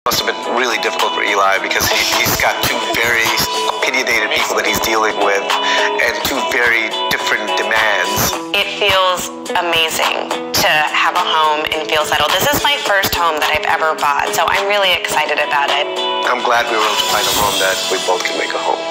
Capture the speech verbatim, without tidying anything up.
Must have been really difficult for Eli because he, he's got two very opinionated people that he's dealing with and two very different demands. It feels amazing to have a home and feel settled. This is my first home that I've ever bought, so I'm really excited about it. I'm glad we were able to find a home that we both can make a home.